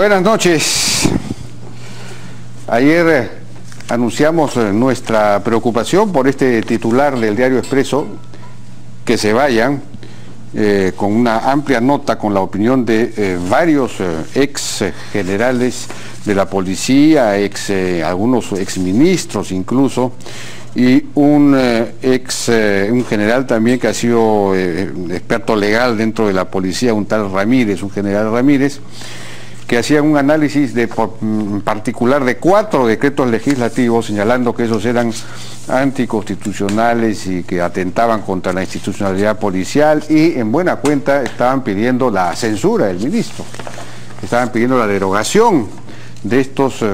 Buenas noches. Ayer anunciamos nuestra preocupación por este titular del diario Expreso, que se vayan, con una amplia nota con la opinión de varios ex generales de la policía, algunos ex ministros incluso, y un general también que ha sido experto legal dentro de la policía, un tal Ramírez, un general Ramírez, que hacían un análisis en particular de 4 decretos legislativos, señalando que esos eran anticonstitucionales y que atentaban contra la institucionalidad policial, y en buena cuenta estaban pidiendo la censura del ministro, estaban pidiendo la derogación de estos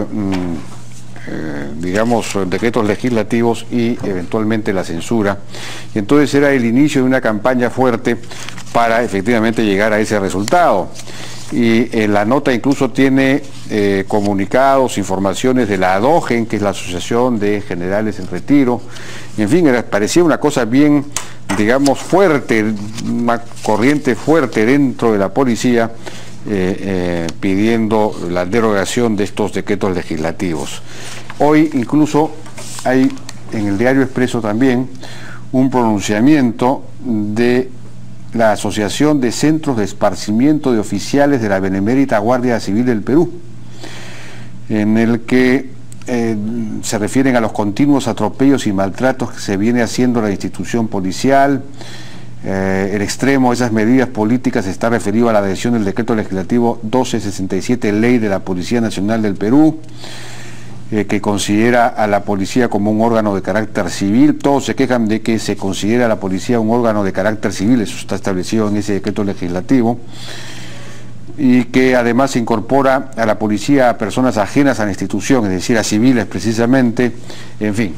decretos legislativos y eventualmente la censura. Y entonces era el inicio de una campaña fuerte para efectivamente llegar a ese resultado. Y la nota incluso tiene comunicados, informaciones de la ADOGEN, que es la Asociación de Generales en Retiro. En fin, parecía una cosa bien, digamos, fuerte, una corriente fuerte dentro de la policía, pidiendo la derogación de estos decretos legislativos. Hoy incluso hay en el diario Expreso también un pronunciamiento de la Asociación de Centros de Esparcimiento de Oficiales de la Benemérita Guardia Civil del Perú, en el que se refieren a los continuos atropellos y maltratos que se viene haciendo la institución policial. El extremo de esas medidas políticas está referido a la adhesión del decreto legislativo 1267, Ley de la Policía Nacional del Perú, que considera a la policía como un órgano de carácter civil. Todos se quejan de que se considera a la policía un órgano de carácter civil, eso está establecido en ese decreto legislativo, y que además se incorpora a la policía a personas ajenas a la institución, es decir, a civiles precisamente. En fin,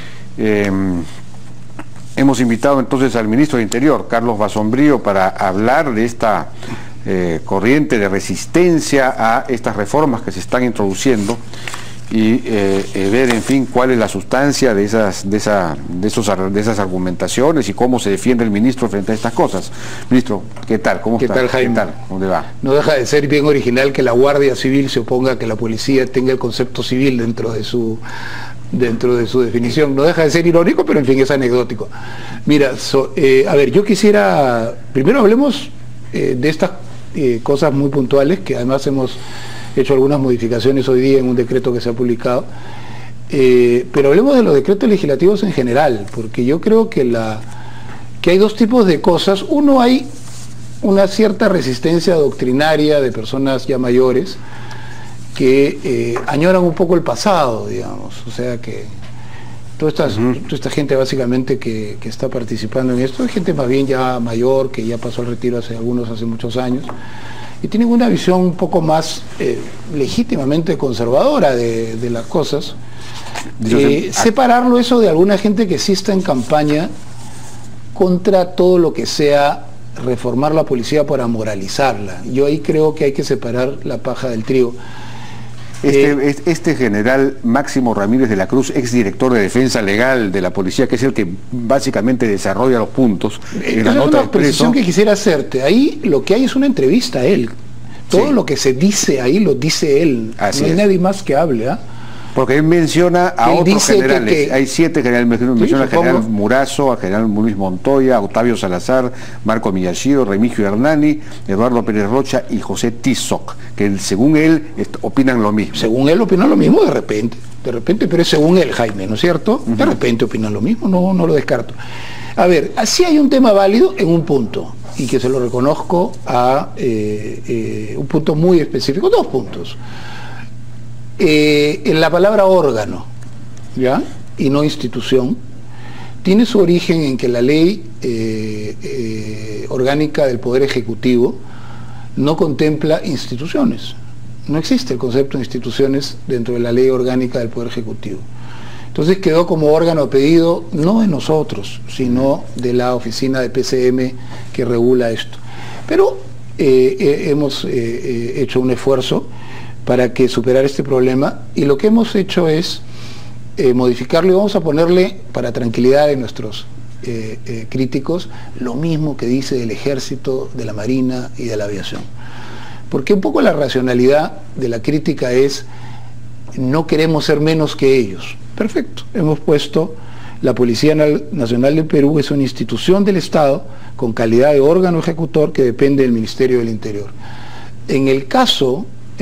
hemos invitado entonces al ministro de Interior, Carlos Basombrío, para hablar de esta corriente de resistencia a estas reformas que se están introduciendo, y ver, en fin, cuál es la sustancia de esas argumentaciones y cómo se defiende el ministro frente a estas cosas. Ministro, ¿qué tal? ¿Cómo está? ¿Qué tal, Jaime? ¿Qué tal? ¿Cómo le va? No deja de ser bien original que la Guardia Civil se oponga a que la policía tenga el concepto civil dentro de su definición. No deja de ser irónico, pero en fin, es anecdótico. Mira, a ver, yo quisiera, primero hablemos de estas cosas muy puntuales, que además hemos hecho algunas modificaciones hoy día en un decreto que se ha publicado, pero hablemos de los decretos legislativos en general, porque yo creo que hay dos tipos de cosas. Uno, hay una cierta resistencia doctrinaria de personas ya mayores que añoran un poco el pasado, digamos, o sea que toda esta gente básicamente que está participando en esto es gente más bien ya mayor, que ya pasó al retiro hace muchos años, y tienen una visión un poco más legítimamente conservadora de las cosas. Separarlo eso de alguna gente que sí está en campaña contra todo lo que sea reformar la policía para moralizarla. Yo ahí creo que hay que separar la paja del trigo. Este general Máximo Ramírez de la Cruz, exdirector de Defensa Legal de la Policía, que es el que básicamente desarrolla los puntos en la nota de Expreso. Precisión que quisiera hacerte. Ahí lo que hay es una entrevista a él. Todo lo que se dice ahí lo dice él. Así no hay es. nadie más que hable, ¿ah? Porque él menciona a otros generales. Hay 7 generales. Menciona al general Murazo, al general Luis Montoya, Octavio Salazar, Marco Miyashiro, Remigio Hernani, Eduardo Pérez Rocha y José Tizoc, que según él opinan lo mismo. Según él opinan lo mismo, de repente, pero es según él, Jaime, ¿no es cierto? De repente opinan lo mismo, no lo descarto. A ver, así hay un tema válido en un punto, y que se lo reconozco a un punto muy específico, 2 puntos. En la palabra órgano, ¿ya? Y no institución, tiene su origen en que la ley orgánica del Poder Ejecutivo no contempla instituciones. No existe el concepto de instituciones dentro de la ley orgánica del Poder Ejecutivo. Entonces quedó como órgano a pedido no de nosotros, sino de la oficina de PCM que regula esto. Pero hemos hecho un esfuerzo para que superar este problema, y lo que hemos hecho es modificarlo, y vamos a ponerle, para tranquilidad de nuestros críticos, lo mismo que dice del Ejército, de la Marina y de la Aviación. Porque un poco la racionalidad de la crítica es, no queremos ser menos que ellos. Perfecto, hemos puesto, la Policía Nacional del Perú es una institución del Estado con calidad de órgano ejecutor que depende del Ministerio del Interior. En el caso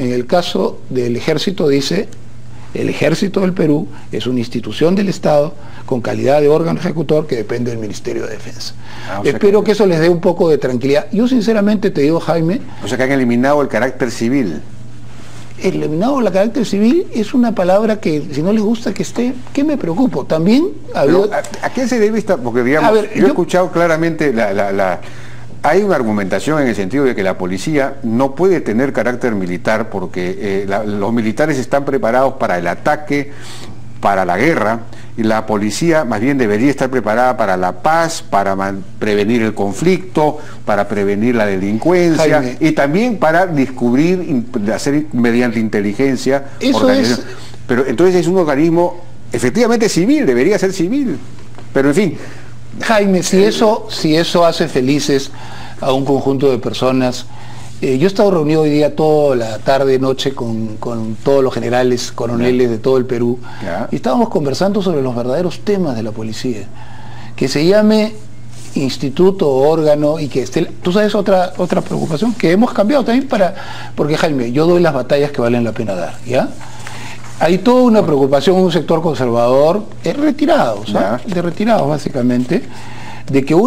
del Ejército dice, el Ejército del Perú es una institución del Estado con calidad de órgano ejecutor que depende del Ministerio de Defensa. Espero que eso les dé un poco de tranquilidad. Yo sinceramente te digo, Jaime... O sea que han eliminado el carácter civil. Eliminado el carácter civil es una palabra que, si no les gusta que esté, ¿qué me preocupo? También... ¿A qué se debe esta? Porque digamos, yo he escuchado claramente hay una argumentación en el sentido de que la policía no puede tener carácter militar porque los militares están preparados para el ataque, para la guerra, y la policía más bien debería estar preparada para la paz, para prevenir el conflicto, para prevenir la delincuencia, Jaime, y también para descubrir, hacer mediante inteligencia. Eso es... Pero entonces es un organismo efectivamente civil, debería ser civil, pero en fin... Jaime, si eso hace felices a un conjunto de personas, yo he estado reunido hoy día toda la tarde, noche con todos los generales, coroneles de todo el Perú, y estábamos conversando sobre los verdaderos temas de la policía. Que se llame instituto o órgano y que esté... Tú sabes otra preocupación que hemos cambiado también porque Jaime, yo doy las batallas que valen la pena dar, ¿ya? Hay toda una preocupación en un sector conservador, retirados, de retirados básicamente, de que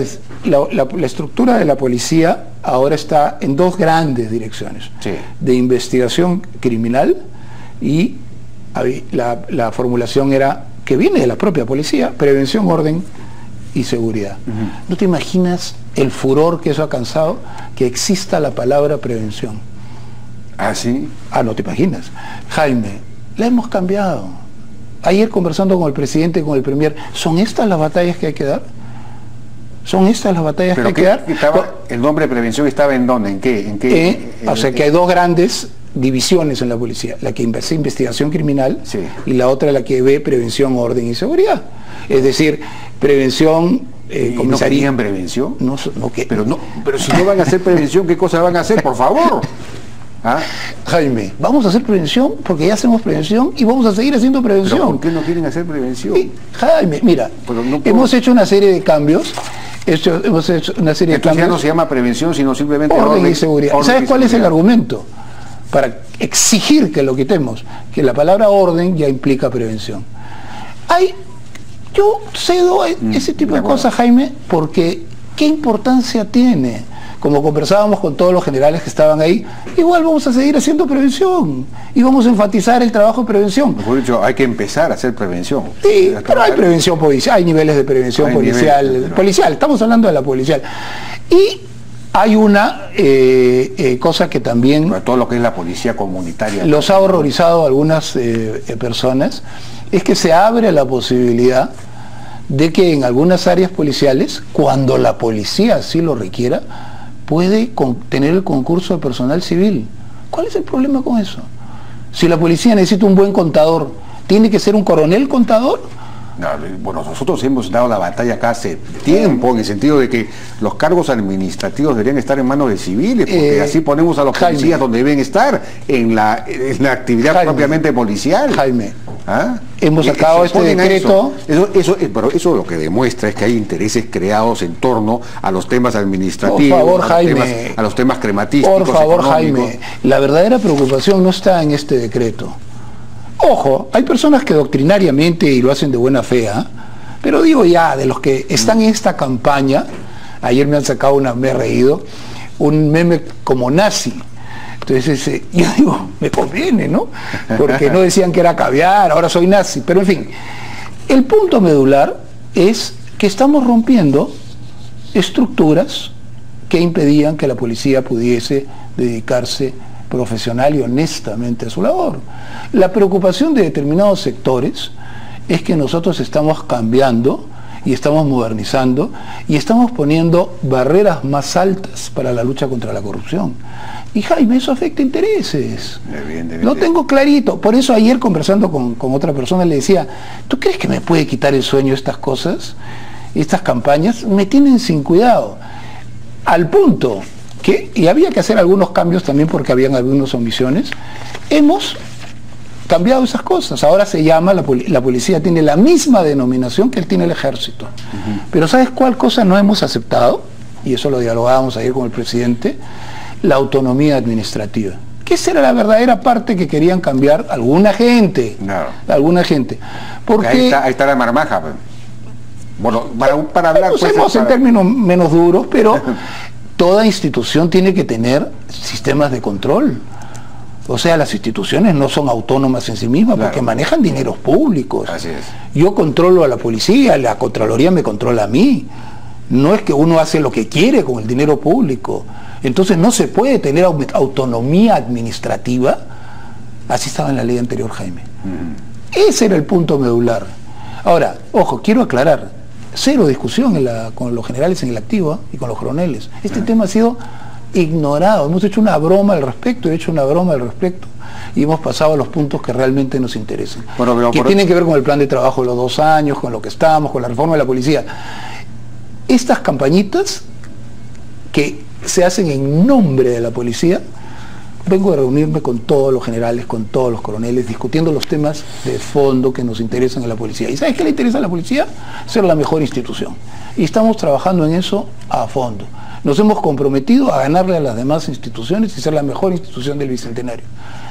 la estructura de la policía ahora está en dos grandes direcciones, de investigación criminal, y la formulación era, que viene de la propia policía, prevención, orden y seguridad. ¿No te imaginas el furor que eso ha causado, que exista la palabra prevención? ¿Ah, sí? Ah, no te imaginas. Jaime, la hemos cambiado. Ayer conversando con el presidente y con el premier, ¿son estas las batallas que hay que dar? ¿Son estas las batallas que hay que dar? ¿El nombre de prevención estaba en dónde? ¿En qué? O sea que hay dos grandes divisiones en la policía, la que hace investigación criminal, y la otra la que ve prevención, orden y seguridad. Es decir, prevención... ¿No querían prevención? ¿Qué? Pero si no van a hacer prevención, ¿qué cosa van a hacer? Por favor. ¿Ah? Jaime, vamos a hacer prevención porque ya hacemos prevención y vamos a seguir haciendo prevención. ¿Pero por qué no quieren hacer prevención? Jaime, mira, hemos hecho una serie de cambios. Entonces ya no se llama prevención, sino simplemente orden y seguridad. ¿Sabes cuál es el argumento? Para exigir que lo quitemos, que la palabra orden ya implica prevención. Yo cedo ese tipo de cosas, Jaime, porque ¿qué importancia tiene? Como conversábamos con todos los generales que estaban ahí, igual vamos a seguir haciendo prevención y vamos a enfatizar el trabajo de prevención. Mejor dicho, hay que empezar a hacer prevención. Sí, pero hay prevención policial, hay niveles de prevención policial, estamos hablando de la policial. Y hay una cosa que también... Pero todo lo que es la policía comunitaria. Los ha horrorizado a algunas personas, es que se abre la posibilidad de que en algunas áreas policiales, cuando la policía así lo requiera, puede tener el concurso de personal civil. ¿Cuál es el problema con eso? Si la policía necesita un buen contador, ¿tiene que ser un coronel contador? No, bueno, nosotros hemos dado la batalla acá hace tiempo, en el sentido de que los cargos administrativos deberían estar en manos de civiles, porque así ponemos a los policías donde deben estar, en la actividad propiamente policial. Jaime, hemos sacado este decreto. Pero eso lo que demuestra es que hay intereses creados en torno a los temas administrativos, por favor, Jaime, a los temas crematísticos. Por favor, Jaime, la verdadera preocupación no está en este decreto. Ojo, hay personas que doctrinariamente y lo hacen de buena fe, pero digo ya, de los que están en esta campaña, ayer me han sacado me he reído, un meme como nazi. Entonces yo digo, me conviene, ¿no? Porque no decían que era caviar, ahora soy nazi. Pero en fin, el punto medular es que estamos rompiendo estructuras que impedían que la policía pudiese dedicarse profesional y honestamente a su labor. La preocupación de determinados sectores es que nosotros estamos cambiando y estamos modernizando y estamos poniendo barreras más altas para la lucha contra la corrupción. Y Jaime, eso afecta intereses. Lo tengo clarito. Por eso ayer conversando con otra persona le decía, ¿tú crees que me puede quitar el sueño estas cosas? Estas campañas me tienen sin cuidado. Al punto y había que hacer algunos cambios también porque habían algunas omisiones. Hemos cambiado esas cosas. Ahora se llama, la policía tiene la misma denominación que tiene el ejército. Pero ¿sabes cuál cosa no hemos aceptado? Y eso lo dialogábamos ayer con el presidente, la autonomía administrativa. Que esa era la verdadera parte que querían cambiar alguna gente. Claro. Alguna gente. Porque ahí está la marmaja. Bueno, para hablar... Usemos en términos menos duros, pero toda institución tiene que tener sistemas de control. O sea, las instituciones no son autónomas en sí mismas, claro, porque manejan dineros públicos. Así es. Yo controlo a la policía, la Contraloría me controla a mí. No es que uno hace lo que quiere con el dinero público. Entonces no se puede tener autonomía administrativa. Así estaba en la ley anterior, Jaime. Ese era el punto medular. Ahora, ojo, quiero aclarar, cero discusión con los generales en el activo y con los coroneles. Este tema ha sido ignorado. Hemos hecho una broma al respecto, y hemos pasado a los puntos que realmente nos interesan. Bueno, que tienen que ver con el plan de trabajo de los 2 años, con lo que estamos, con la reforma de la policía. Estas campañitas que se hacen en nombre de la policía, vengo a reunirme con todos los generales, con todos los coroneles, discutiendo los temas de fondo que nos interesan a la policía. ¿Y sabes qué le interesa a la policía? Ser la mejor institución. Y estamos trabajando en eso a fondo. Nos hemos comprometido a ganarle a las demás instituciones y ser la mejor institución del Bicentenario.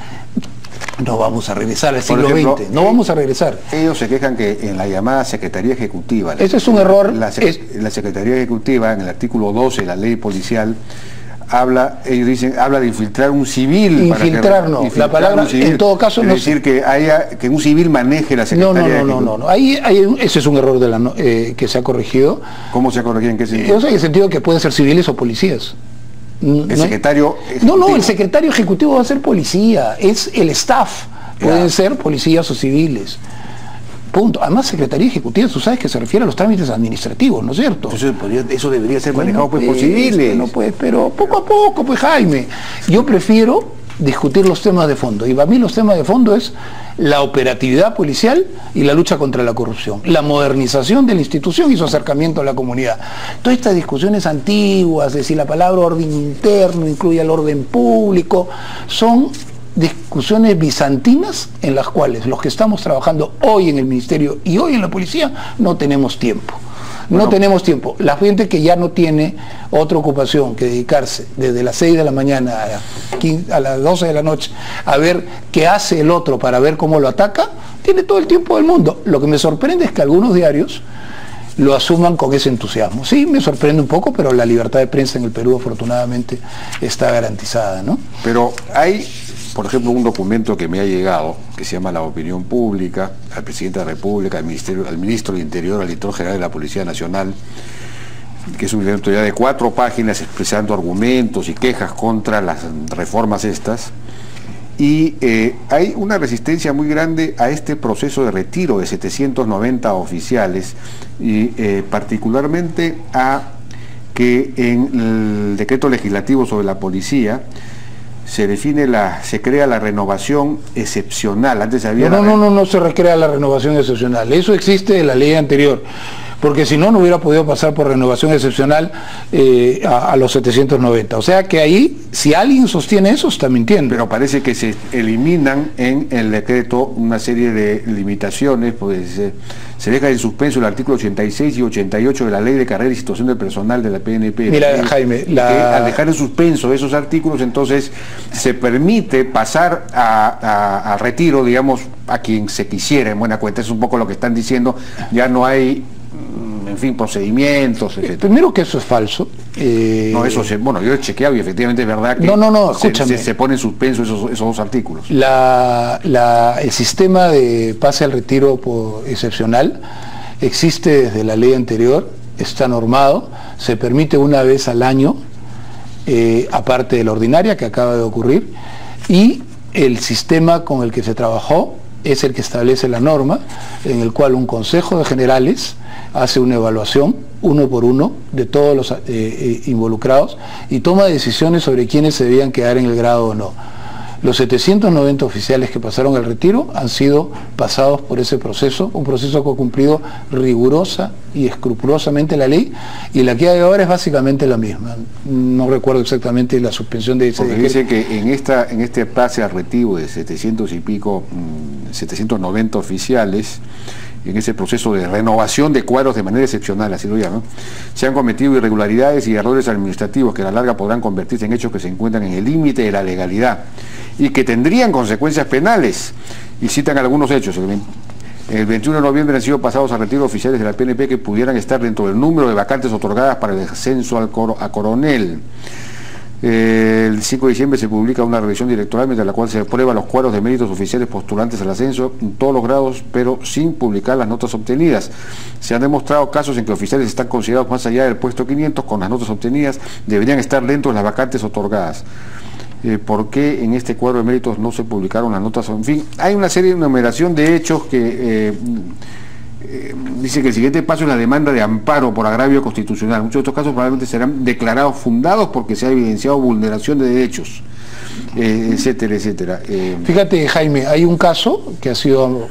No vamos a regresar al siglo XX, no vamos a regresar. Ellos se quejan que en la llamada Secretaría Ejecutiva... Ese es un error. La Secretaría Ejecutiva, en el artículo 12 de la ley policial, habla de infiltrar un civil. Infiltrar no, la palabra en todo caso no. Es decir, que un civil maneje la Secretaría No. Ese es un error que se ha corregido. ¿Cómo se ha corregido? ¿En qué sentido? En el sentido que pueden ser civiles o policías. El secretario ejecutivo. No, el secretario ejecutivo va a ser policía, es el staff, pueden ser policías o civiles. Punto. Además, Secretaría Ejecutiva, tú sabes que se refiere a los trámites administrativos, ¿no es cierto? Entonces, eso debería ser manejado por civiles. No, pues, pero poco a poco, pues, Jaime. Yo prefiero discutir los temas de fondo. Y para mí los temas de fondo es la operatividad policial y la lucha contra la corrupción, la modernización de la institución y su acercamiento a la comunidad. Todas estas discusiones antiguas de si la palabra orden interno incluye al orden público, son discusiones bizantinas en las cuales los que estamos trabajando hoy en el Ministerio y hoy en la policía no tenemos tiempo. No tenemos tiempo. La gente que ya no tiene otra ocupación que dedicarse desde las 6 de la mañana a las 12 de la noche a ver qué hace el otro para ver cómo lo ataca, tiene todo el tiempo del mundo. Lo que me sorprende es que algunos diarios lo asuman con ese entusiasmo. Sí, me sorprende un poco, pero la libertad de prensa en el Perú afortunadamente está garantizada, ¿no? Pero hay, por ejemplo, un documento que me ha llegado, que se llama La Opinión Pública, al Presidente de la República, al Ministro del Interior, al Director General de la Policía Nacional, que es un documento ya de 4 páginas expresando argumentos y quejas contra las reformas estas, y hay una resistencia muy grande a este proceso de retiro de 790 oficiales, y particularmente a que en el decreto legislativo sobre la policía se crea la renovación excepcional. Antes había no se recrea la renovación excepcional. Eso existe en la ley anterior, porque si no, no hubiera podido pasar por renovación excepcional a los 790. O sea que ahí, si alguien sostiene eso, está mintiendo. Pero parece que se eliminan en el decreto una serie de limitaciones, pues se deja en suspenso el artículo 86 y 88 de la Ley de Carrera y Situación del Personal de la PNP. Mira, Jaime, al dejar en suspenso esos artículos, entonces se permite pasar a retiro, digamos, a quien se quisiera, en buena cuenta. Es un poco lo que están diciendo, ya no hay, en fin, procedimientos, etc. Primero que eso es falso. No, eso bueno, yo he chequeado y efectivamente es verdad que escúchame. Se pone en suspenso esos 2 artículos. El sistema de pase al retiro excepcional existe desde la ley anterior, está normado, se permite una vez al año, aparte de la ordinaria que acaba de ocurrir, y el sistema con el que se trabajó es el que establece la norma, en el cual un consejo de generales hace una evaluación, uno por uno, de todos los involucrados y toma decisiones sobre quiénes se debían quedar en el grado o no. Los 790 oficiales que pasaron al retiro han sido pasados por ese proceso, un proceso que ha cumplido rigurosa y escrupulosamente la ley, y la que hay ahora es básicamente la misma. No recuerdo exactamente la suspensión de ese porque dice que en este pase al retiro de 700 y pico, 790 oficiales, en ese proceso de renovación de cuadros de manera excepcional, así lo llaman, se han cometido irregularidades y errores administrativos que a la larga podrán convertirse en hechos que se encuentran en el límite de la legalidad y que tendrían consecuencias penales. Y citan algunos hechos. El 21 de noviembre han sido pasados a retiro oficiales de la PNP que pudieran estar dentro del número de vacantes otorgadas para el ascenso a coronel. El 5 de diciembre se publica una revisión directoral mediante la cual se aprueban los cuadros de méritos oficiales postulantes al ascenso en todos los grados, pero sin publicar las notas obtenidas. Se han demostrado casos en que oficiales están considerados más allá del puesto 500 con las notas obtenidas, deberían estar dentro de las vacantes otorgadas. ¿Por qué en este cuadro de méritos no se publicaron las notas? En fin, hay una serie de enumeración de hechos que dice que el siguiente paso es la demanda de amparo por agravio constitucional. Muchos de estos casos probablemente serán declarados fundados porque se ha evidenciado vulneración de derechos, etcétera, etcétera. Fíjate, Jaime, hay un caso que ha sido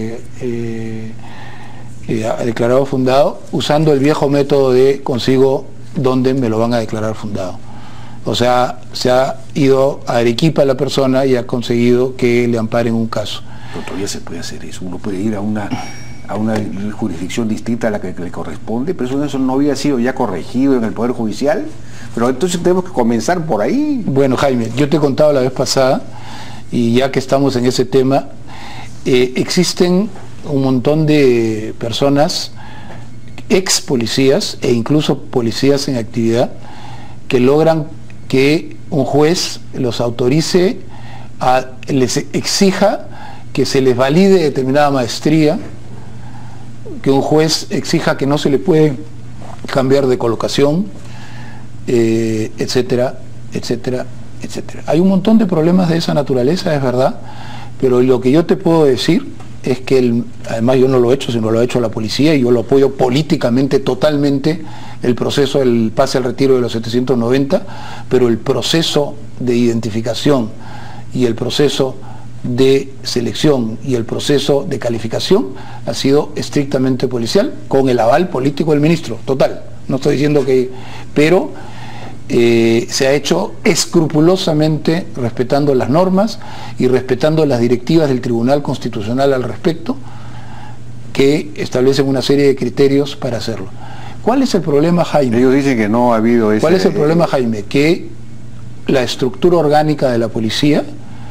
declarado fundado usando el viejo método de consigo dónde me lo van a declarar fundado. O sea, se ha ido a Arequipa la persona y ha conseguido que le amparen un caso. Pero todavía se puede hacer eso. Uno puede ir a una jurisdicción distinta a la que le corresponde, pero eso no había sido ya corregido en el Poder Judicial. Pero entonces tenemos que comenzar por ahí. Bueno, Jaime, yo te he contado la vez pasada, y ya que estamos en ese tema, existen un montón de personas, ex policías e incluso policías en actividad, que logran que un juez los autorice, les exija que se les valide determinada maestría, que un juez exija que no se le puede cambiar de colocación, etcétera, etcétera, etcétera. Hay un montón de problemas de esa naturaleza, es verdad, pero lo que yo te puedo decir es que, además yo no lo he hecho, sino lo ha hecho la policía, y yo lo apoyo políticamente totalmente, el proceso del pase al retiro de los 790, pero el proceso de identificación y el proceso de selección y el proceso de calificación ha sido estrictamente policial, con el aval político del ministro, total. No estoy diciendo que... pero se ha hecho escrupulosamente respetando las normas y respetando las directivas del Tribunal Constitucional al respecto, que establecen una serie de criterios para hacerlo. ¿Cuál es el problema, Jaime? Ellos dicen que no ha habido ese... ¿Cuál es el problema, Jaime? Que la estructura orgánica de la policía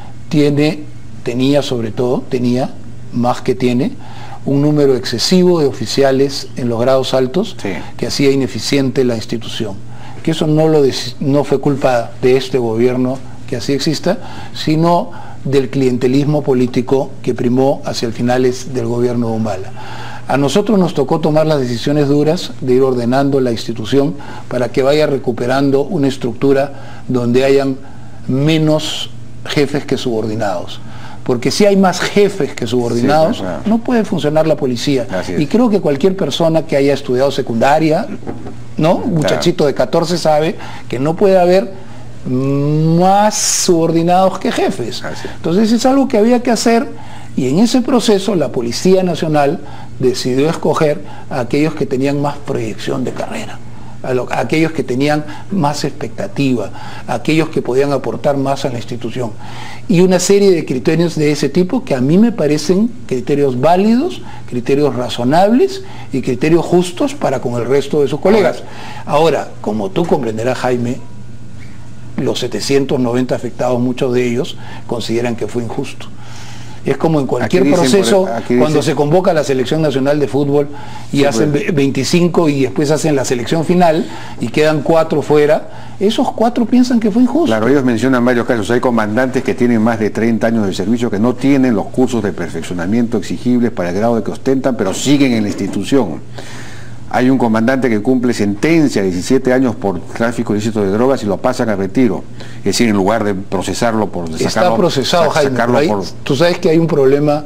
tenía más que tiene, un número excesivo de oficiales en los grados altos, sí, que hacía ineficiente la institución. Que eso no fue culpa de este gobierno que así exista, sino del clientelismo político que primó hacia el finales del gobierno de Humala. A nosotros nos tocó tomar las decisiones duras de ir ordenando la institución para que vaya recuperando una estructura donde hayan menos jefes que subordinados. Porque si hay más jefes que subordinados, sí, claro, no puede funcionar la policía. Y creo que cualquier persona que haya estudiado secundaria, ¿no? Un muchachito de 14 sabe que no puede haber más subordinados que jefes. Entonces es algo que había que hacer, y en ese proceso la Policía Nacional decidió escoger a aquellos que tenían más proyección de carrera, a aquellos que tenían más expectativa, a aquellos que podían aportar más a la institución. Y una serie de criterios de ese tipo que a mí me parecen criterios válidos, criterios razonables y criterios justos para con el resto de sus colegas. Ahora, como tú comprenderás, Jaime, los 790 afectados, muchos de ellos consideran que fue injusto. Es como en cualquier proceso, cuando se convoca a la Selección Nacional de Fútbol y hacen 25 y después hacen la selección final y quedan 4 fuera, esos 4 piensan que fue injusto. Claro, ellos mencionan varios casos. Hay comandantes que tienen más de 30 años de servicio que no tienen los cursos de perfeccionamiento exigibles para el grado de que ostentan, pero siguen en la institución. Hay un comandante que cumple sentencia de 17 años por tráfico ilícito de drogas y lo pasan a retiro. Es decir, en lugar de procesarlo por... Está procesado, Jaime, tú sabes que hay un problema,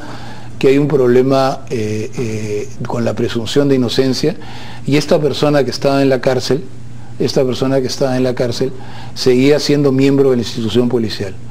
con la presunción de inocencia, y esta persona que estaba en la cárcel, seguía siendo miembro de la institución policial.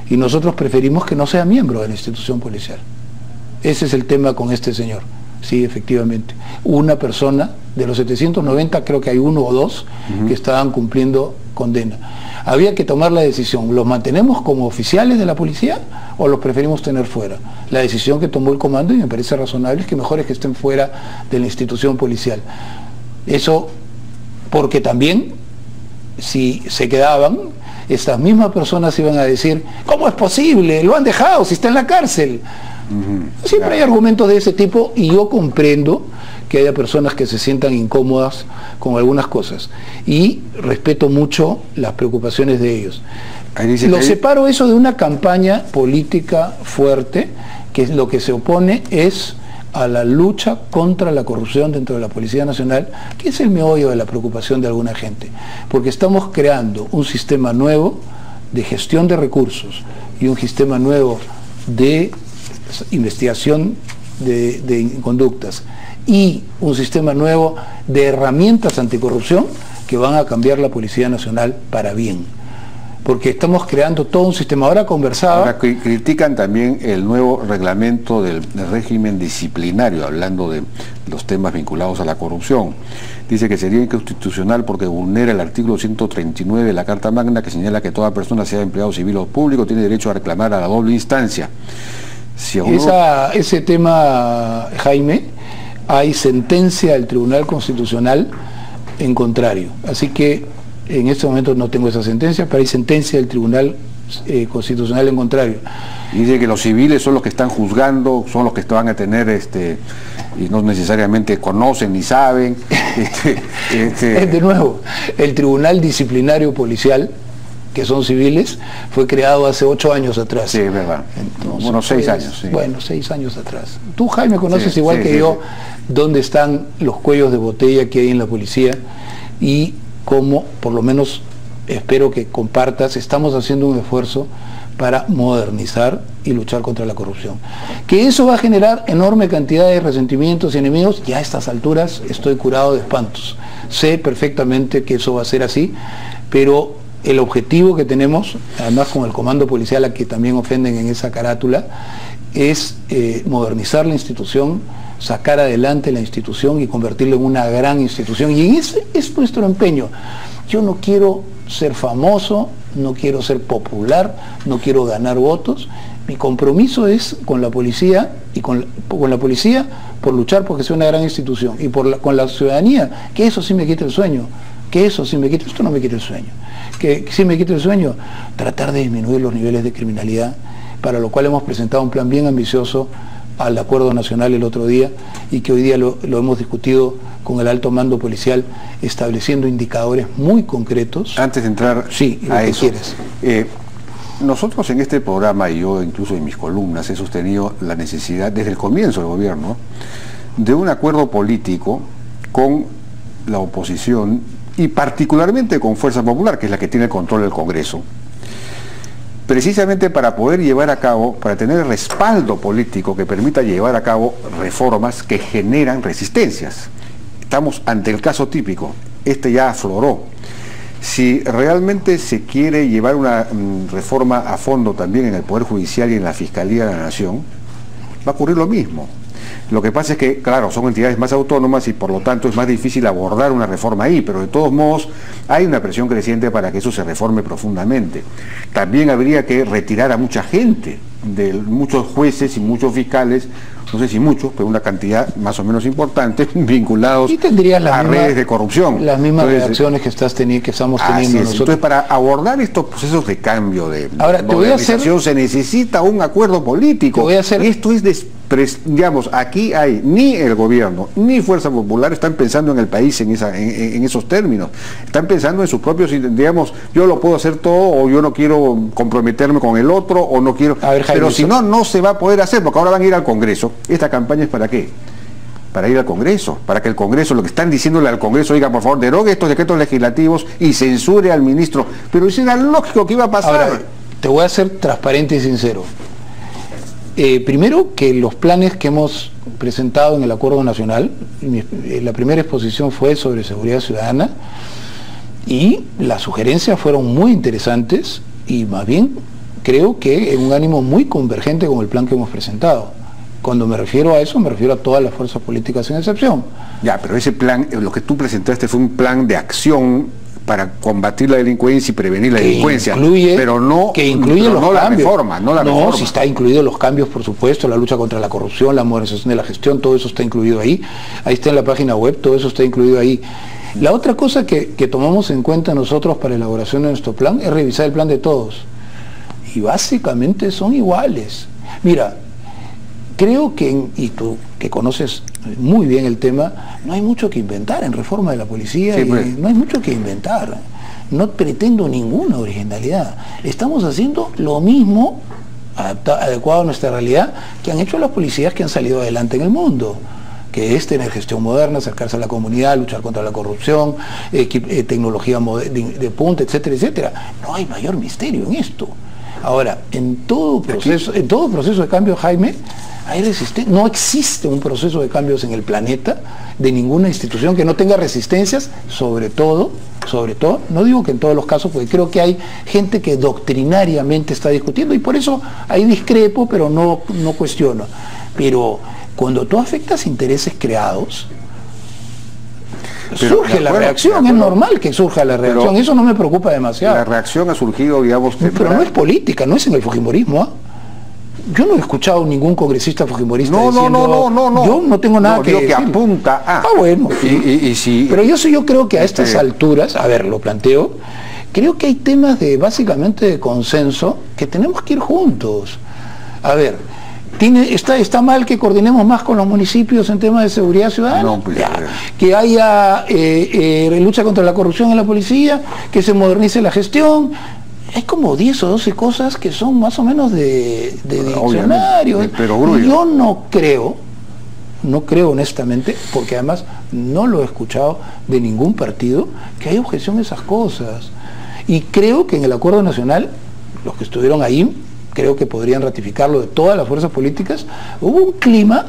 y nosotros preferimos que no sea miembro de la institución policial. Ese es el tema con este señor. Sí, efectivamente. Una persona, de los 790 creo que hay uno o dos que estaban cumpliendo condena. Había que tomar la decisión, ¿los mantenemos como oficiales de la policía o los preferimos tener fuera? La decisión que tomó el comando, y me parece razonable, es que mejor es que estén fuera de la institución policial. Eso porque también, si se quedaban, estas mismas personas iban a decir, ¿cómo es posible? Lo han dejado, si está en la cárcel. Siempre hay argumentos de ese tipo, y yo comprendo que haya personas que se sientan incómodas con algunas cosas, y respeto mucho las preocupaciones de ellos. Lo separo eso de una campaña política fuerte, que lo que se opone es a la lucha contra la corrupción dentro de la Policía Nacional, que es el meollo de la preocupación de alguna gente, porque estamos creando un sistema nuevo de gestión de recursos y un sistema nuevo de investigación de conductas y un sistema nuevo de herramientas anticorrupción que van a cambiar la Policía Nacional para bien, porque estamos creando todo un sistema. Ahora conversaba... Ahora critican también el nuevo reglamento del régimen disciplinario, hablando de los temas vinculados a la corrupción. Dice que sería inconstitucional porque vulnera el artículo 139 de la Carta Magna, que señala que toda persona, sea empleado civil o público, tiene derecho a reclamar a la doble instancia. Si ese tema, Jaime, hay sentencia del Tribunal Constitucional en contrario. Así que en este momento no tengo esa sentencia, pero hay sentencia del Tribunal Constitucional en contrario. Y dice que los civiles son los que están juzgando, son los que van a tener, y no necesariamente conocen ni saben. De nuevo, el Tribunal Disciplinario Policial, que son civiles, fue creado hace 8 años atrás. Sí, es verdad. Entonces, bueno, 6 años. Sí. Bueno, 6 años atrás. Tú, Jaime, conoces igual que yo dónde están los cuellos de botella que hay en la policía y cómo, por lo menos espero que compartas, estamos haciendo un esfuerzo para modernizar y luchar contra la corrupción. Que eso va a generar enorme cantidad de resentimientos y enemigos, ya a estas alturas estoy curado de espantos. Sé perfectamente que eso va a ser así, pero el objetivo que tenemos, además con el comando policial a que también ofenden en esa carátula, es modernizar la institución, sacar adelante la institución y convertirla en una gran institución. Y ese es nuestro empeño. Yo no quiero ser famoso, no quiero ser popular, no quiero ganar votos. Mi compromiso es con la policía y con la policía por luchar porque sea una gran institución, y con la ciudadanía, que eso sí me quita el sueño, que eso sí me quita, esto no me quita el sueño. Que sí me quita el sueño, tratar de disminuir los niveles de criminalidad, para lo cual hemos presentado un plan bien ambicioso al Acuerdo Nacional el otro día, y que hoy día lo hemos discutido con el alto mando policial, estableciendo indicadores muy concretos. Antes de entrar a eso, nosotros en este programa, y yo incluso en mis columnas, he sostenido la necesidad, desde el comienzo del gobierno, de un acuerdo político con la oposición, y particularmente con Fuerza Popular, que es la que tiene el control del Congreso, precisamente para poder llevar a cabo, para tener respaldo político que permita llevar a cabo reformas que generan resistencias. Estamos ante el caso típico, este ya afloró. Si realmente se quiere llevar una reforma a fondo también en el Poder Judicial y en la Fiscalía de la Nación, va a ocurrir lo mismo. Lo que pasa es que, claro, son entidades más autónomas y por lo tanto es más difícil abordar una reforma ahí, pero de todos modos hay una presión creciente para que eso se reforme profundamente. También habría que retirar a mucha gente, de muchos jueces y muchos fiscales, no sé si muchos, pero una cantidad más o menos importante, vinculados a redes de corrupción. Las mismas reacciones que estamos teniendo nosotros. Entonces, para abordar estos procesos de cambio, de modernización, se necesita un acuerdo político. Esto es digamos, aquí hay ni el gobierno ni Fuerza Popular están pensando en el país en esos términos, están pensando en sus propios, digamos, yo lo puedo hacer todo, o yo no quiero comprometerme con el otro, o no quiero, pero si no, no se va a poder hacer, porque ahora van a ir al Congreso. ¿Esta campaña es para qué? Para ir al Congreso, para que el Congreso, lo que están diciéndole al Congreso, diga, por favor, derogue estos decretos legislativos y censure al ministro, pero eso era lógico que iba a pasar. Ahora, te voy a ser transparente y sincero. Primero, que los planes que hemos presentado en el Acuerdo Nacional, la primera exposición fue sobre seguridad ciudadana, y las sugerencias fueron muy interesantes, y más bien creo que en un ánimo muy convergente con el plan que hemos presentado. Cuando me refiero a eso, me refiero a todas las fuerzas políticas sin excepción. Ya, pero ese plan, lo que tú presentaste fue un plan de acción para combatir la delincuencia y prevenir la delincuencia, pero no, la reforma, no la reforma. Sí está incluido los cambios, por supuesto, la lucha contra la corrupción, la modernización de la gestión, todo eso está incluido ahí. Ahí está en la página web, todo eso está incluido ahí. La otra cosa que tomamos en cuenta nosotros para la elaboración de nuestro plan es revisar el plan de todos. Y básicamente son iguales. Mira, creo que, y tú que conoces muy bien el tema, no hay mucho que inventar en reforma de la policía, sí, pues. No hay mucho que inventar. No pretendo ninguna originalidad. Estamos haciendo lo mismo, adecuado a nuestra realidad, que han hecho las policías que han salido adelante en el mundo, que es tener gestión moderna, acercarse a la comunidad, luchar contra la corrupción, tecnología de punta, etcétera, etcétera. No hay mayor misterio en esto. Ahora, en todo proceso de cambio, Jaime, hay resistencia. No existe un proceso de cambios en el planeta de ninguna institución que no tenga resistencias, sobre todo, no digo que en todos los casos, porque creo que hay gente que doctrinariamente está discutiendo y por eso ahí discrepo, pero no cuestiono. Pero cuando tú afectas intereses creados, surge la reacción, es normal que surja la reacción, eso no me preocupa demasiado. La reacción ha surgido, digamos... Pero no es política, no es en el fujimorismo, ¿eh? Yo no he escuchado ningún congresista fujimorista diciendo... No. Yo no tengo nada que decir. Que apunta a... bueno. Sí. Pero yo creo que a estas alturas, a ver, lo planteo, creo que hay temas básicamente de consenso que tenemos que ir juntos. A ver, ¿está mal que coordinemos más con los municipios en temas de seguridad ciudadana? No, pues, que haya lucha contra la corrupción en la policía, que se modernice la gestión. Hay como 10 o 12 cosas que son más o menos de diccionario. Pero yo no creo honestamente, porque además no lo he escuchado de ningún partido, que hay objeción a esas cosas. Y creo que en el Acuerdo Nacional, los que estuvieron ahí, creo que podrían ratificarlo de todas las fuerzas políticas, hubo un clima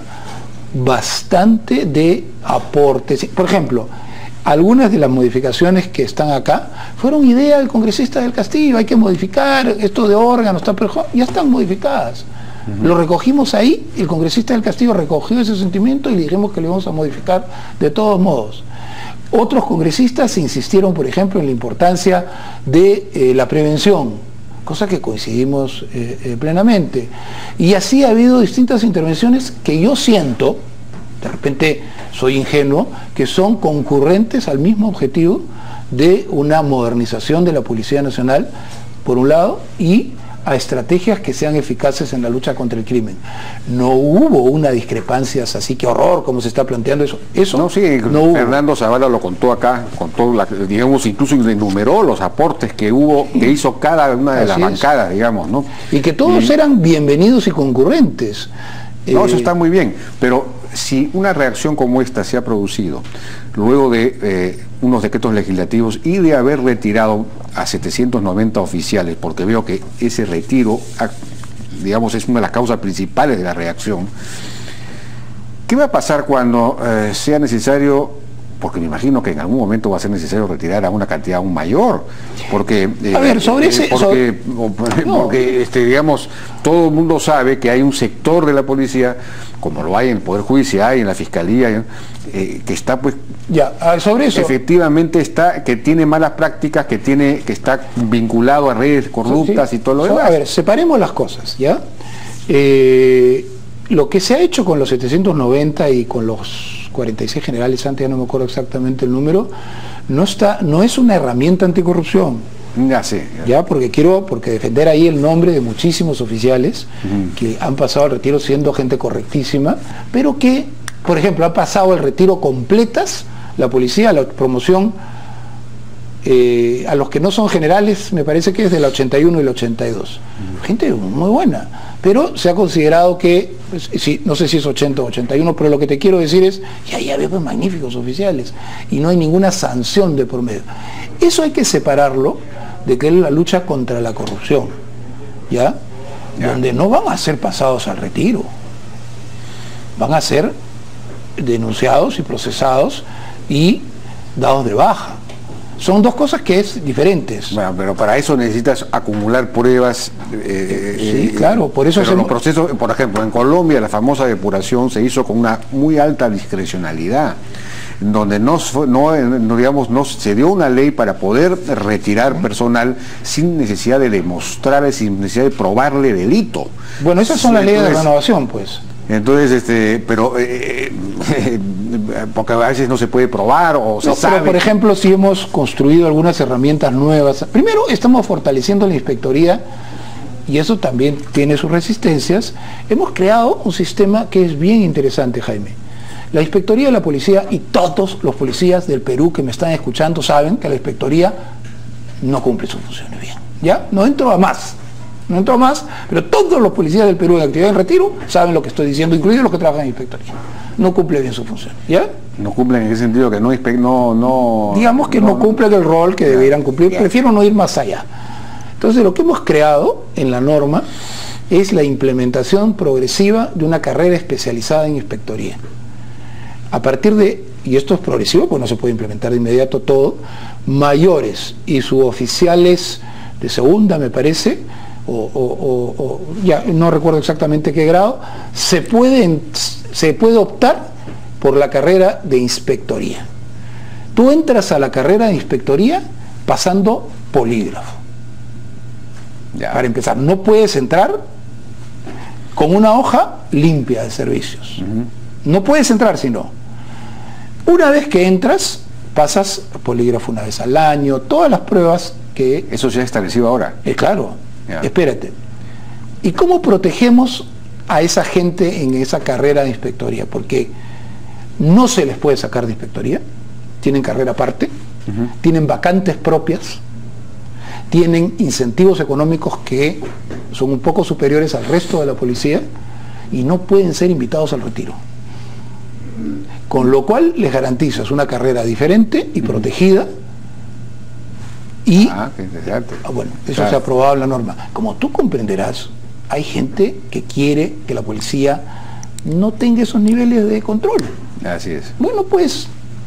bastante de aportes. Por ejemplo, algunas de las modificaciones que están acá fueron idea del congresista del Castillo, hay que modificar esto de órganos, ya están modificadas. Lo recogimos ahí, el congresista del Castillo recogió ese sentimiento y le dijimos que le íbamos a modificar de todos modos. Otros congresistas insistieron, por ejemplo, en la importancia de la prevención, cosa que coincidimos plenamente. Y así ha habido distintas intervenciones que yo siento, de repente soy ingenuo, que son concurrentes al mismo objetivo de una modernización de la Policía Nacional, por un lado, y a estrategias que sean eficaces en la lucha contra el crimen. No hubo una discrepancia así, que horror, como se está planteando eso. No, sí, no Fernando Zavala lo contó acá, digamos, incluso enumeró los aportes que hizo cada una de las bancadas, digamos, ¿no? Y que todos eran bienvenidos y concurrentes. No, eso está muy bien, pero si una reacción como esta se ha producido luego de unos decretos legislativos y de haber retirado a 790 oficiales, porque veo que ese retiro, digamos, es una de las causas principales de la reacción, ¿qué va a pasar cuando sea necesario? Porque me imagino que en algún momento va a ser necesario retirar a una cantidad aún mayor, porque a ver, digamos, todo el mundo sabe que hay un sector de la policía, como lo hay en el Poder Judicial y en la Fiscalía, que está pues sobre eso efectivamente que tiene malas prácticas, que está vinculado a redes corruptas y todo lo demás. A ver, separemos las cosas, ¿ya? Lo que se ha hecho con los 790 y con los 46 generales, antes ya no me acuerdo exactamente el número, no es una herramienta anticorrupción. Ya sé. Ya, porque defender ahí el nombre de muchísimos oficiales que han pasado al retiro siendo gente correctísima, pero que, por ejemplo, ha pasado el retiro completas, la policía, la promoción, a los que no son generales, me parece que es del 81 y el 82. Gente muy buena, pero se ha considerado que, no sé si es 80 o 81, pero lo que te quiero decir es, ya había pues magníficos oficiales, y no hay ninguna sanción de por medio. Eso hay que separarlo de que es la lucha contra la corrupción, ¿ya? Donde no van a ser pasados al retiro, van a ser denunciados y procesados y dados de baja. Son dos cosas que es diferentes. Bueno, pero para eso necesitas acumular pruebas. Sí, claro, por eso pero los procesos, por ejemplo, en Colombia la famosa depuración se hizo con una muy alta discrecionalidad, donde no se dio una ley para poder retirar personal sin necesidad de demostrarle, sin necesidad de probarle delito. Bueno, esas son las leyes de renovación, pues. Entonces, pero porque a veces no se puede probar o se sabe. Pero, por ejemplo, si hemos construido algunas herramientas nuevas, primero estamos fortaleciendo la inspectoría, y eso también tiene sus resistencias. Hemos creado un sistema que es bien interesante, Jaime. La inspectoría de la policía, y todos los policías del Perú que me están escuchando saben que la inspectoría no cumple sus funciones bien. ¿Ya? No entro a más, pero todos los policías del Perú en actividad en retiro saben lo que estoy diciendo, incluidos los que trabajan en inspectoría. No cumple bien su función, ¿ya? No cumplen en ese sentido que no digamos que no cumplen el rol que debieran cumplir. Prefiero no ir más allá. Entonces, lo que hemos creado en la norma es la implementación progresiva de una carrera especializada en inspectoría. A partir de, y esto es progresivo, pues no se puede implementar de inmediato todo, mayores y suboficiales de segunda, me parece, ya no recuerdo exactamente qué grado, se puede optar por la carrera de inspectoría. Tú entras a la carrera de inspectoría pasando polígrafo. Ya. Para empezar, no puedes entrar con una hoja limpia de servicios. No puedes entrar sino. Una vez que entras, pasas polígrafo una vez al año, todas las pruebas que... Eso se ha establecido ahora. Claro, Ya. Espérate. ¿Y cómo protegemos a esa gente en esa carrera de inspectoría? Porque no se les puede sacar de inspectoría, tienen carrera aparte, tienen vacantes propias, tienen incentivos económicos que son un poco superiores al resto de la policía y no pueden ser invitados al retiro. Con lo cual les garantizas una carrera diferente y protegida. Y, qué interesante. bueno, eso se ha aprobado en la norma. Como tú comprenderás, hay gente que quiere que la policía no tenga esos niveles de control. Así es. Bueno, pues,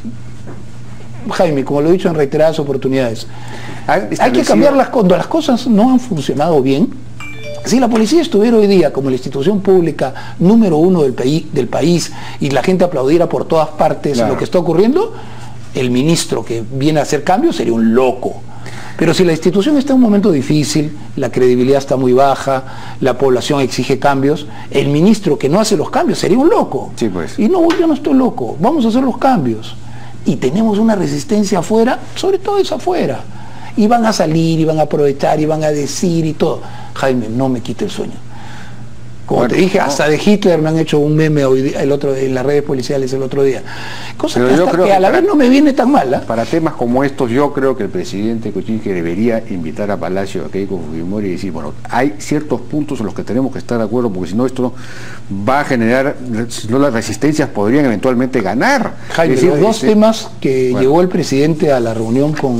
Jaime, como lo he dicho en reiteradas oportunidades, hay que cambiarlas cuando las cosas no han funcionado bien. Si la policía estuviera hoy día como la institución pública número 1 del país y la gente aplaudiera por todas partes lo que está ocurriendo, el ministro que viene a hacer cambios sería un loco. Pero si la institución está en un momento difícil, la credibilidad está muy baja, la población exige cambios, el ministro que no hace los cambios sería un loco. Sí, pues. Y no, yo no estoy loco, vamos a hacer los cambios. Y tenemos una resistencia afuera, sobre todo es afuera. Y van a salir, y van a aprovechar, y van a decir y todo. Jaime, no me quite el sueño. Como te dije, hasta de Hitler me han hecho un meme hoy día, en las redes policiales el otro día. Cosa que a la vez no me viene tan mal. Para temas como estos, yo creo que el presidente Kuczynski debería invitar a Palacio a Keiko Fujimori y decir, bueno, hay ciertos puntos en los que tenemos que estar de acuerdo, porque si no esto va a generar, si no las resistencias podrían eventualmente ganar. Jaime, los dos temas que llegó el presidente a la reunión con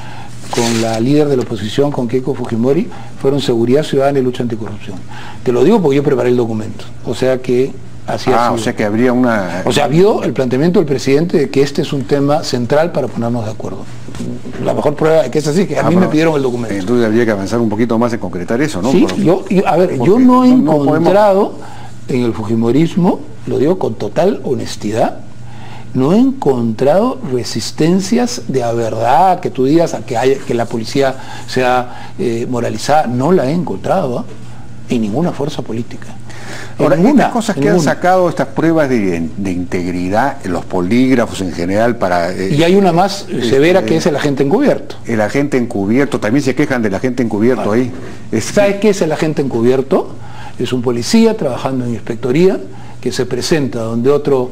la líder de la oposición, con Keiko Fujimori, fueron seguridad ciudadana y lucha anticorrupción. Te lo digo porque yo preparé el documento. O sea que así ha sido. O sea que habría una... O sea, vio el planteamiento del presidente de que este es un tema central para ponernos de acuerdo. La mejor prueba es que es así, que a mí me pidieron el documento. Entonces habría que avanzar un poquito más en concretar eso, ¿no? Sí, yo no he encontrado en el fujimorismo, lo digo con total honestidad, no he encontrado resistencias de a verdad, que tú digas que la policía sea moralizada. No la he encontrado en ninguna fuerza política. Ahora, estas cosas que han sacado, estas pruebas de integridad, los polígrafos en general para... y hay una más severa que es el agente encubierto. El agente encubierto, también se quejan del agente encubierto ahí. ¿Sabes qué es el agente encubierto? Es un policía trabajando en inspectoría que se presenta donde otro...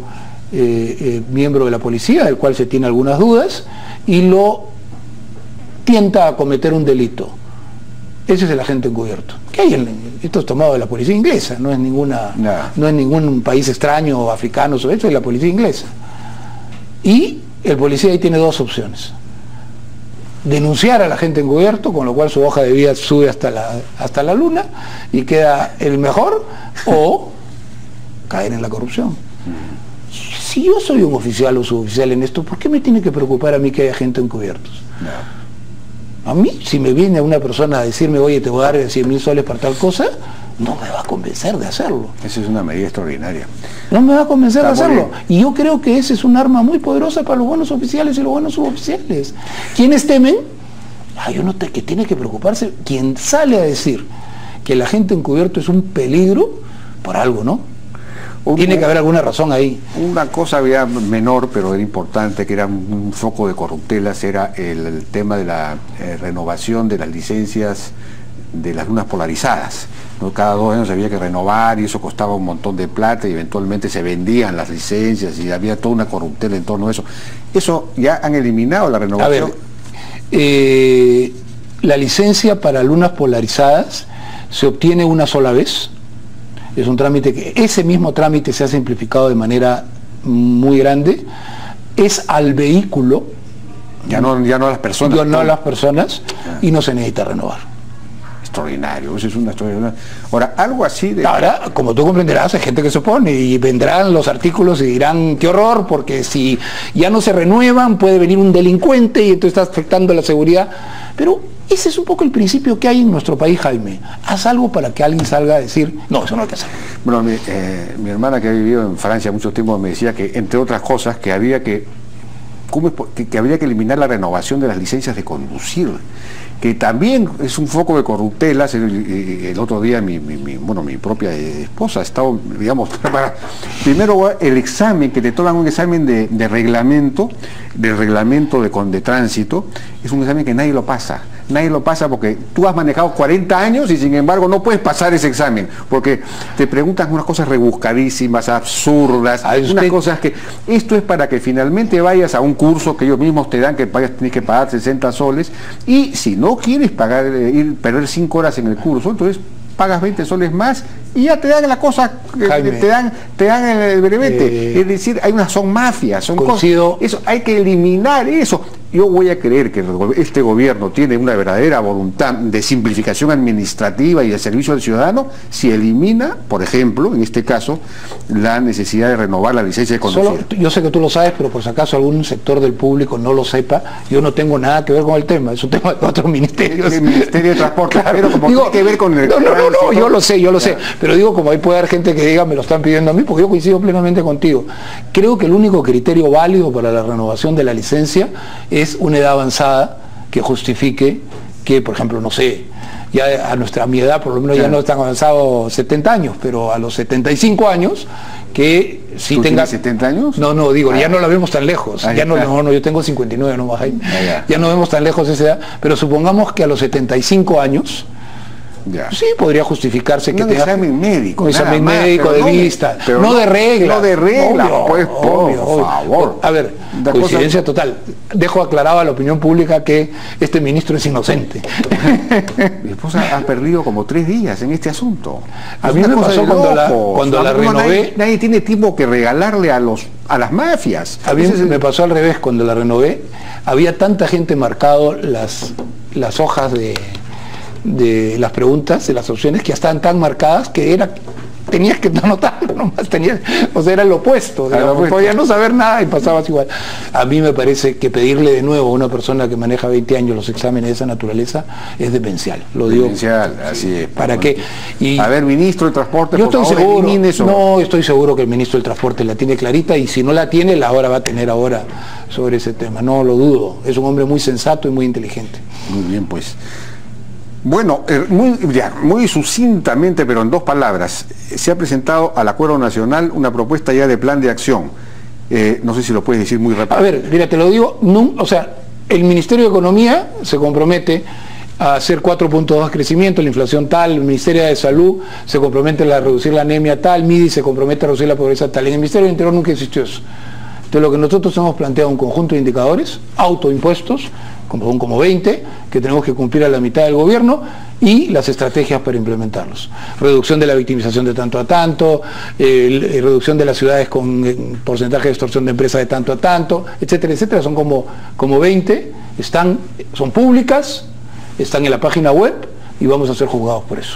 miembro de la policía, del cual se tiene algunas dudas, y lo tienta a cometer un delito. Ese es el agente encubierto. ¿Qué hay esto es tomado de la policía inglesa, no es ningún país extraño o africano, esto es la policía inglesa. Y el policía ahí tiene dos opciones: denunciar al agente encubierto, con lo cual su hoja de vida sube hasta la luna y queda el mejor, o caer en la corrupción. si yo soy un oficial o suboficial en esto, ¿por qué me tiene que preocupar a mí que haya gente encubiertos? No. A mí, si me viene una persona a decirme, oye, te voy a dar 100.000 soles para tal cosa, no me va a convencer de hacerlo. Esa es una medida extraordinaria. No me va a convencer de hacerlo. Y yo creo que ese es un arma muy poderosa para los buenos oficiales y los buenos suboficiales. ¿Quiénes temen? Que tiene que preocuparse quien sale a decir que el agente encubierto es un peligro, por algo, ¿no? Tiene que haber alguna razón ahí. Una cosa había menor, pero era importante, que era un foco de corruptelas, era el tema de la renovación de las licencias de las lunas polarizadas. ¿No? Cada 2 años había que renovar y eso costaba un montón de plata y eventualmente se vendían las licencias y había toda una corruptela en torno a eso. Eso ya han eliminado la renovación. A ver, la licencia para lunas polarizadas se obtiene una sola vez. Es un trámite que, ese mismo trámite se ha simplificado de manera muy grande. Es al vehículo. Ya no a las personas. No a las personas y no se necesita renovar. Extraordinario, eso es una extraordinaria. Ahora, algo así de... Ahora, como tú comprenderás, hay gente que se opone y vendrán los artículos y dirán, qué horror, porque si ya no se renuevan puede venir un delincuente y entonces está afectando la seguridad. Pero ese es un poco el principio que hay en nuestro país, Jaime. Haz algo para que alguien salga a decir, no, eso no hay que hacer. Bueno, mi hermana, que ha vivido en Francia mucho tiempo, me decía que, entre otras cosas, que había que habría que eliminar la renovación de las licencias de conducir, que también es un foco de corruptelas. El otro día mi propia esposa estaba, digamos, primero el examen, que te toman un examen de reglamento, de tránsito, es un examen que nadie lo pasa. Nadie lo pasa porque tú has manejado 40 años y sin embargo no puedes pasar ese examen, porque te preguntan unas cosas rebuscadísimas, absurdas, unas cosas que... Esto es para que finalmente vayas a un curso que ellos mismos te dan, que tienes que pagar 60 soles, y si no quieres pagar, perder 5 horas en el curso, entonces pagas 20 soles más y ya te dan la cosa, te dan el brevete. Es decir, son mafias, son cosas. Eso, hay que eliminar eso. Yo voy a creer que este gobierno tiene una verdadera voluntad de simplificación administrativa y de servicio al ciudadano si elimina, por ejemplo, en este caso, la necesidad de renovar la licencia de conducir. Yo sé que tú lo sabes, pero por si acaso algún sector del público no lo sepa, yo no tengo nada que ver con el tema, es un tema de otros ministerios. El Ministerio de Transporte, claro, pero como tiene que ver con el... No, yo lo sé, pero digo, como ahí puede haber gente que diga, me lo están pidiendo a mí, porque yo coincido plenamente contigo. Creo que el único criterio válido para la renovación de la licencia es una edad avanzada que justifique que, por ejemplo, no sé, ya a mi edad por lo menos ya no es tan avanzado 70 años, pero a los 75 años que si tenga... ¿Tienes 70 años? No, digo, ya no la vemos tan lejos, yo tengo 59 nomás, ya no vemos tan lejos esa edad, pero supongamos que a los 75 años sí podría justificarse que tenga examen médico, de vista, no de regla. No de regla, pues, por favor. A ver, coincidencia total. Dejo aclarada a la opinión pública que este ministro es inocente. Mi esposa ha perdido como 3 días en este asunto. A mí me pasó cuando la renové. Nadie tiene tiempo que regalarle a las mafias. A mí me pasó al revés, cuando la renové, había tanta gente marcado las hojas de las preguntas, de las opciones, que ya estaban tan marcadas que tenías que anotar nomás, era el opuesto, podías no saber nada y pasabas igual. A mí me parece que pedirle de nuevo a una persona que maneja 20 años los exámenes de esa naturaleza es demencial, lo digo. Demencial, así es. ¿Para qué? A ver, ministro de Transporte, yo estoy seguro que el ministro del Transporte la tiene clarita, y si no la tiene, la va a tener ahora sobre ese tema, no lo dudo. Es un hombre muy sensato y muy inteligente. Muy bien, pues. Bueno, muy sucintamente, pero en 2 palabras, se ha presentado al Acuerdo Nacional una propuesta ya de plan de acción. No sé si lo puedes decir muy rápido. A ver, mira, te lo digo, el Ministerio de Economía se compromete a hacer 4.2 crecimiento, la inflación tal, el Ministerio de Salud se compromete a reducir la anemia tal, MIDI se compromete a reducir la pobreza tal. En el Ministerio del Interior nunca existió eso. Entonces lo que nosotros hemos planteado un conjunto de indicadores, autoimpuestos, como 20, que tenemos que cumplir a la mitad del gobierno, y las estrategias para implementarlos. Reducción de la victimización de tanto a tanto, reducción de las ciudades con porcentaje de extorsión de empresas de tanto a tanto, etcétera, etcétera. Son como 20, son públicas, están en la página web y vamos a ser juzgados por eso.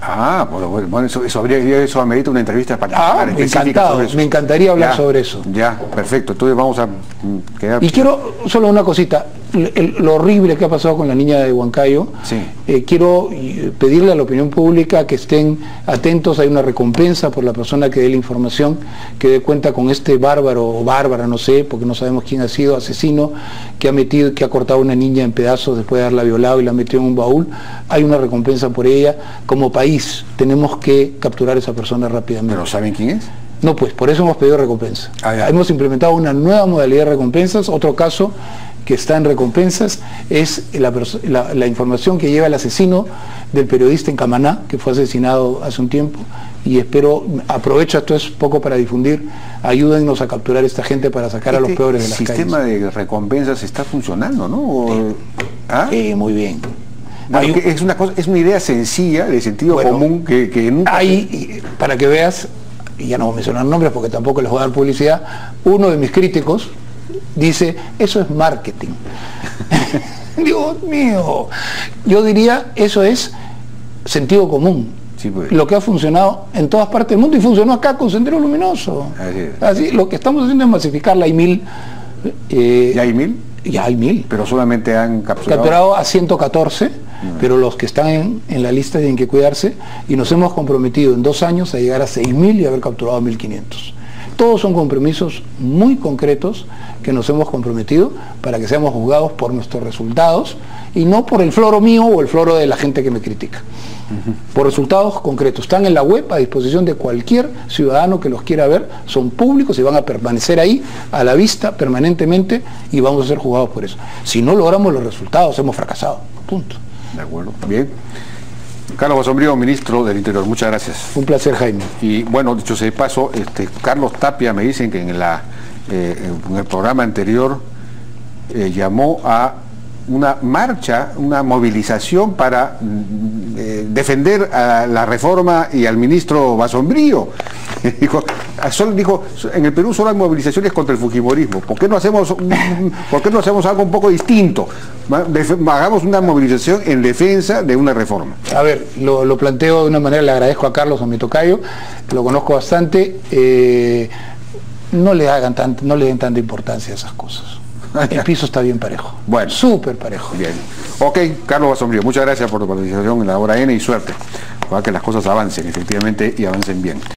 Ah, bueno, eso amerita una entrevista particular, encantado, sobre eso. Me encantaría hablar sobre eso. Ya, perfecto. Entonces vamos a quedar... Y quiero solo una cosita, lo horrible que ha pasado con la niña de Huancayo. Sí. Quiero pedirle a la opinión pública que estén atentos. Hay una recompensa por la persona que dé la información, que dé cuenta con este bárbaro o bárbara, no sé, porque no sabemos quién ha sido, asesino, que ha cortado a una niña en pedazos después de haberla violado y la metió en un baúl. Hay una recompensa por ella. Como país tenemos que capturar a esa persona rápidamente. ¿Pero saben quién es? No, pues por eso hemos pedido recompensa. Hemos implementado una nueva modalidad de recompensas. Otro caso que está en recompensas es la información que lleva el asesino del periodista en Camaná, que fue asesinado hace un tiempo, y aprovecho esto es poco para difundir, ayúdennos a capturar a esta gente para sacar a los peores de las calles. El sistema de recompensas está funcionando, ¿no? Sí, muy bien. Bueno, es una idea sencilla, de sentido común, que nunca... Para que veas, y ya no voy a mencionar nombres porque tampoco les voy a dar publicidad, uno de mis críticos dice, eso es marketing. Dios mío, yo diría, eso es sentido común. Sí, pues. Lo que ha funcionado en todas partes del mundo y funcionó acá con Sendero Luminoso. Así, lo que estamos haciendo es masificar la I-1000. ¿Ya hay 1000? Ya hay 1000. Pero solamente han capturado a 114, pero los que están en la lista tienen que cuidarse, y nos hemos comprometido en 2 años a llegar a 6000 y haber capturado 1500. Todos son compromisos muy concretos que nos hemos comprometido para que seamos juzgados por nuestros resultados y no por el floro mío o el floro de la gente que me critica. Por resultados concretos. Están en la web a disposición de cualquier ciudadano que los quiera ver, son públicos y van a permanecer ahí a la vista permanentemente y vamos a ser juzgados por eso. Si no logramos los resultados, hemos fracasado. Punto. De acuerdo. Bien. Carlos Basombrío, ministro del Interior, muchas gracias. Un placer, Jaime. Y bueno, dicho sea de paso, Carlos Tapia me dicen que en el programa anterior llamó a una marcha, una movilización para defender a la reforma y al ministro Basombrío. Dijo, en el Perú solo hay movilizaciones contra el fujimorismo. ¿Por qué no hacemos algo un poco distinto? Hagamos una movilización en defensa de una reforma. A ver, lo planteo de una manera, le agradezco a Carlos, a mi tocayo, lo conozco bastante. No le den tanta importancia a esas cosas. El piso está bien parejo. Bueno. Súper parejo. Bien. Ok, Carlos Basombrío, muchas gracias por tu participación en la hora N y suerte. Para que las cosas avancen, efectivamente, y avancen bien.